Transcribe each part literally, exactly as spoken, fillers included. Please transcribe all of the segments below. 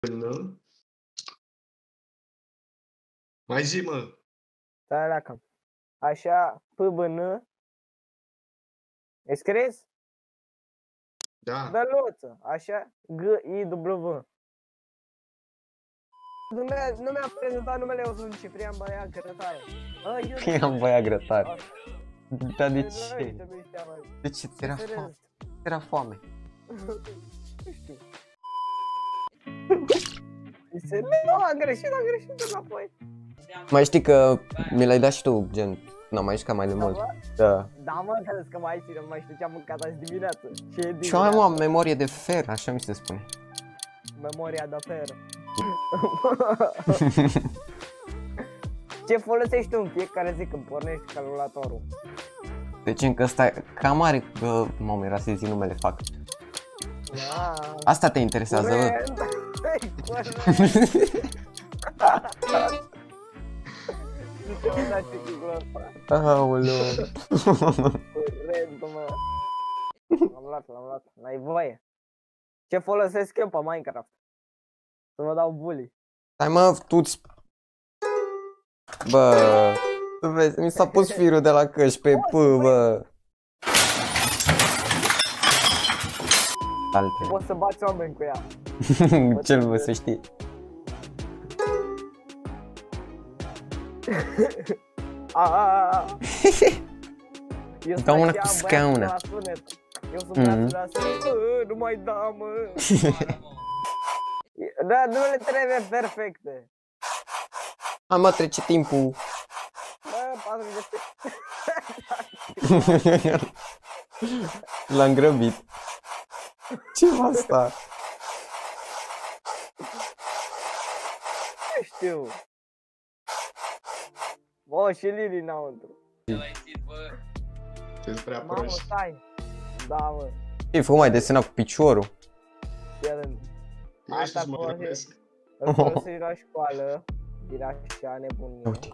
Până... Mai zi, mă. Stai la cam. Așa, P B N. E scris? Da. Dăluță. Așa, G I W. Nu mi-a, nu mi-a prezentat numele, eu sunt Ciprian Băia Grătare. Ciprian Băia Grătare. Dar de ce? De ce? Ți era foame? Era foame. Nu știu. Zice, nu, am greșit, am greșit înapoi. Mai știi că mi l-ai dat și tu, gen, n-am mai jucat mai de mult. Da. Da, mă, crezi că mai ține, mai știu ce am mâncat azi dimineață. Ce Ce mai am memorie de fer, așa mi se spune. Memoria de fer. Ce folosești tu în fiecare zi când pornești calculatorul? Deci încă ăsta cam mare, bă, mamă, era să-i zic numele, fac. Ah, Asta te interesează, bă? Aoleu. Curent, mă. L-am luat, l-am luat, n-ai voie. Ce folosesc eu pe Minecraft? Să mă dau bully. Hai mă, tu-ți... Bă, tu vezi, mi s-a pus firul de la căști pe P, bă. Alte. Poți să bați oameni cu ea. Ce-l vă să știi. Ca una cu scauna. Eu sunt băiatul la sunet. Nu mai da, mă. Da, nu le trebuie perfecte. Hai mă, trece timpul. Bă, patruzeci de L-am grăbit. Ce-i asta? Nu știu. Bă, și Lili înăuntru. Te-s prea Mamă, proști. stai. Da, mă. Ce-ai făcut, mai desena cu piciorul? El Eu asta știu să mă folosești. grăbesc. Îl folosești la școală. Era așa nebunie. Uite.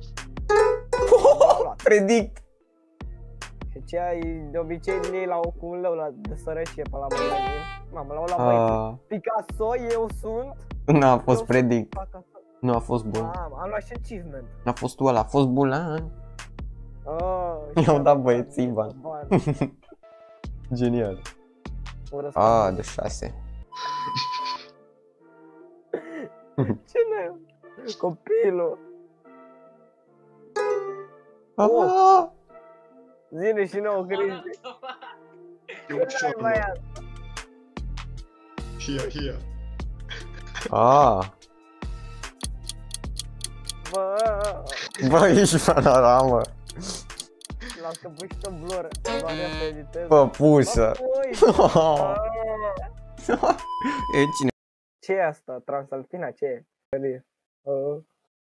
Predict! Și ce ai de obicei le iei la o cu un leu la de sărăcie pe la magazin. Mamă, la o la băieți. Picasso, eu sunt. Nu a eu fost sunt predict. Picasso. Nu a fost bun. Mamă, am luat și achievement. N-a fost tu ăla, a fost bulan. Oh, I-au dat băieții bani. Genial. Ah, de șase. Cine? Copilul. Ah! Zine și nouă, Cristi. E ușor, mă. Băiat. Hia, hia. Ah! Bă, Bă, ești panorama, mă. l-am scăput și tot blur. Doar ia să editez. Bă, pusă. Bă, E cine? ce e asta? Transalpina? Ce e? Uh,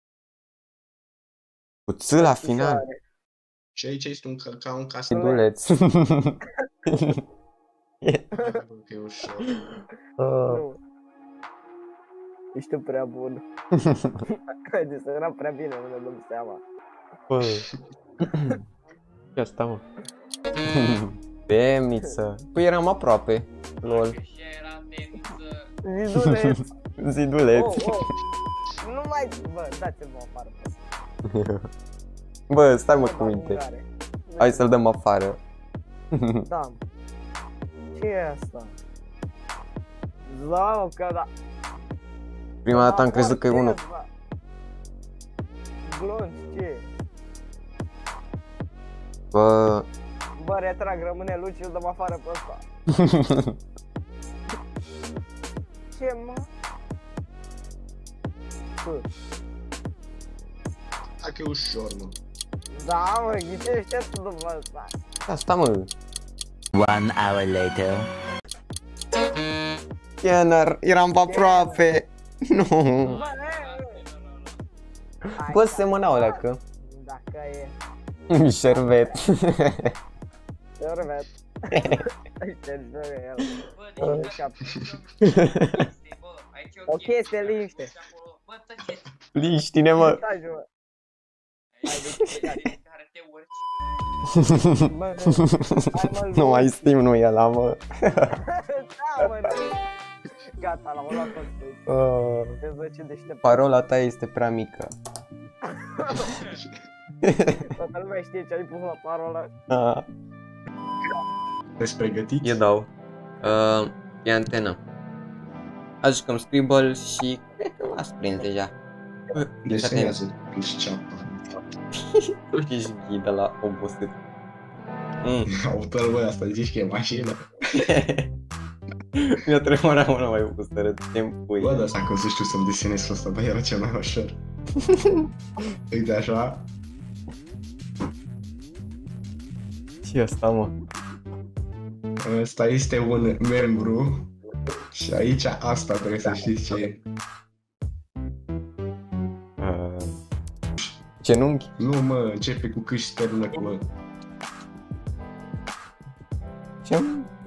Cu ț la final. Și aici este un, ca, ca un castel. Iduleț. Că e ușor. Nu. Ești tu prea bun. Deci era prea bine, nu ne dăm seama. Bă. Ce asta, mă? Temniță. Păi eram aproape. Lol. Ziduleț. Ziduleț. Oh, oh. Nu mai... Bă, dați-l-mă afară. Bă, stai mă cu minte. Hai să-l dăm afară. Da. Ce e asta? Zau, că da. Prima dată am crezut că e unul. Glonț, ce? Bă. Bă, retrag, rămâne Luci, îl dăm afară pe ăsta. Ce, mă? Bă. Dacă e ușor, mă. Da, mă, ghicește tu după ăsta. Asta, mă. One hour later. Tânăr, eram pe aproape. Nu. Bă, Bă, semănau dacă. Dacă e. Șervet. Șervet. Ok, este liniște. Liniște-ne, mă. Bă, Nu mai Steam, nu e ăla, mă. da, mă, Gata, l-am luat tot pe aici. Uh, Vezi, bă, ce deștept. parola ta este prea mică. Toată lumea știe ce ai pus la parola. Ah, Ești pregătit? eu dau. Uh, e antenă. Azi jucăm Scribble și cred că l-ați prins deja. Desenează ești ceapa. Ești ghidă la obosit. Mm. Autor, băi, asta zici că e mașină. Mi-a tremurat mâna mai pus să arăt timpul. Bă, dar dacă o să știu să-mi desenez ăsta, bă, era cel mai ușor. Uite așa. Ce asta, mă? Ăsta este un membru. Și aici asta trebuie să știți ce e. Uh, genunchi? Nu, mă, începe cu câși și termină cu mă. Ce?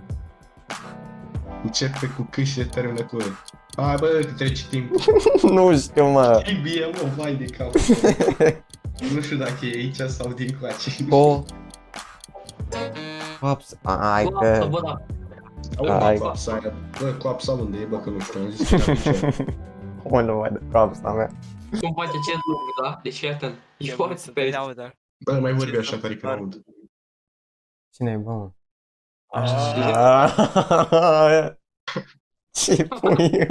Începe cu câși și termină cu mă. Hai, bă, că trece timpul. Nu știu, mă. E bine, mă, vai de cap. Nu știu dacă e aici sau din coace. O. Pops, ai că... Bă, da. Hai. Coapsa aia. Bă, coapsa unde e, bă, că nu știu, am zis că era picioare. O, nu mai de coapsa mea. Cum face acest lucru, da? Deci fii atent. E foarte speriat. Bă, mai vorbi așa tare că n-aud. Cine e, bă, mă? Ah. Ce pui?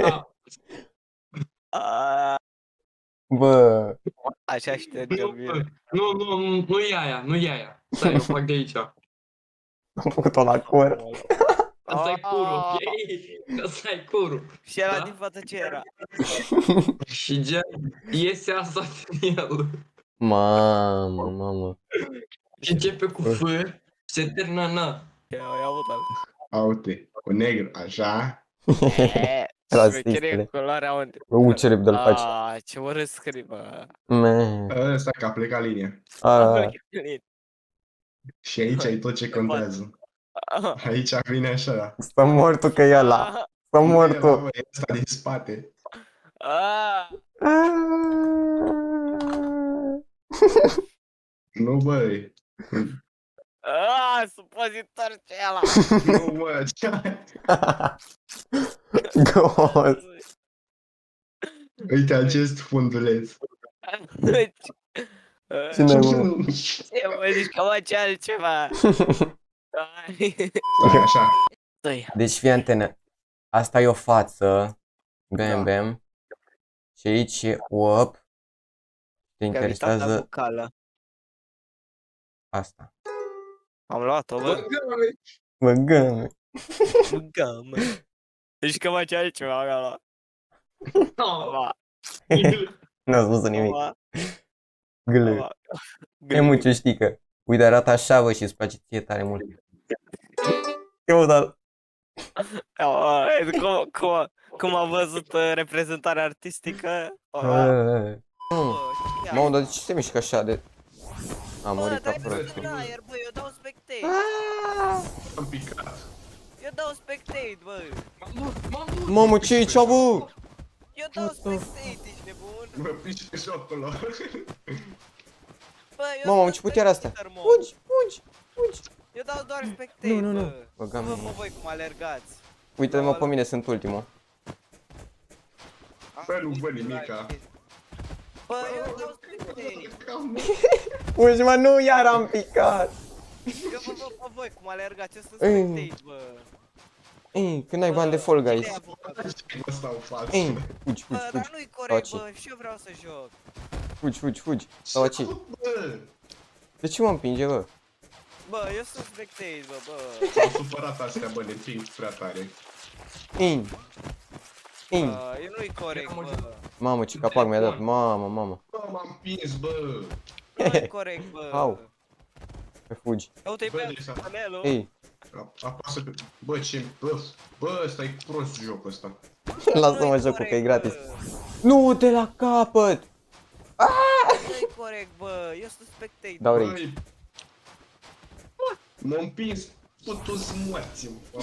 Bă, Așa șterg Nu, bine. nu, nu, nu, nu e aia, nu e aia. Stai, eu fac de aici. am făcut-o la cur. Asta e curul, ok? Asta e curul. Și ăla Da? din față ce era? Și gen, iese asta din el. Mamă, mamă. Și începe cu F, se termină în N. Eu i-am avut ăla. Aute, cu negru, așa. Șmecherie cu culoarea unde? U, ce repede îl faci. Aaaa, ce urât scrii, bă. Man. Ăsta că a plecat linia. Ah, Și aici e tot ce contează. Aici vine așa. stă mortul că e ăla. Stă mortul. Bă, e ăsta din spate. Aaaa. Nu, băi. Aaaa, supozitor ce e ăla? Nu, mă, ce Gos. Uite acest funduleț. Cine mă? Ce mă zici că mă ce altceva? Stai așa. Doi. Deci fii antenă. Asta e o față. Bam, Da. bam. Și aici e op. Te Cavitatea interesează bucală. asta. Am luat-o, bă. Mă gămă. Găm. Deci că mă ce altceva mi-a luat. Ba, Nu-a spus nimic. ba, Glă. ba. E mult ce știi că. Uite, arată așa, bă, și îți place ție tare mult. Eu, dar... Ia, Cum, cum, cum a văzut uh, reprezentarea artistică? O, Bă, bă, ia. Mamă, dar de ce se mișcă așa de... Am Bă, murit ca dai prostul. în aer, bă, eu dau spectate. Am picat. Eu dau spectate, bă. Mamă, ce e aici, bă? Eu dau spectate, ești nebun. Mă pici și acolo. Bă, eu Mamă, am dau început iar astea. spectator mode. Fugi, fugi, fugi. Eu dau doar spectate, Nu, nu, nu. bă. Băgam Bă, în- mă voi cum alergați. Uite-mă pe mine, sunt ultimul. Bă, nu văd nimica. Bă, eu dau spectate. Fugi, mă, nu, iar am picat. Eu vă văd pe voi cum alergați, eu sunt Ei. spectate, bă. Ei, când ai bani de Fall Guys. Cine a făcut? Mă stau în față. Ei, fugi, fugi, Bă, dar fugi. nu-i corect, Sau bă, și eu vreau să joc. Fugi, fugi, fugi. Sau aici. Bă, De ce mă împinge, bă? Bă, eu sunt spectate, bă, bă. s-au supărat astea, bă, ne împing prea tare. Ei. Ei. Bă, eu nu-i corect, bă. Mamă, ce capac mi-a dat. Mamă, mamă. Bă, m-am împins, bă. Nu-i corect, bă. Au. Pe fugi. Ia uite-i Bă, pe deci a- Anelu. Ei. Apasă pe... Bă, ce... Bă, bă, ăsta e prost jocul ăsta. Lasă-mă Nu-i jocul, corect, că e gratis. bă. Nu, de la capăt. Nu-i corect, bă, eu sunt spectate. Dau bă. rage. Băi, m-am împins putu-ți morți, mă.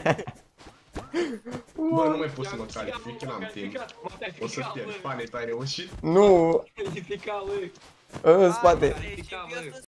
Bă, nu mai pot să mă calific, că n-am timp. O să pierd. Pane, ai reușit? Nu. Pica, bă. În spate. Deci eu sunt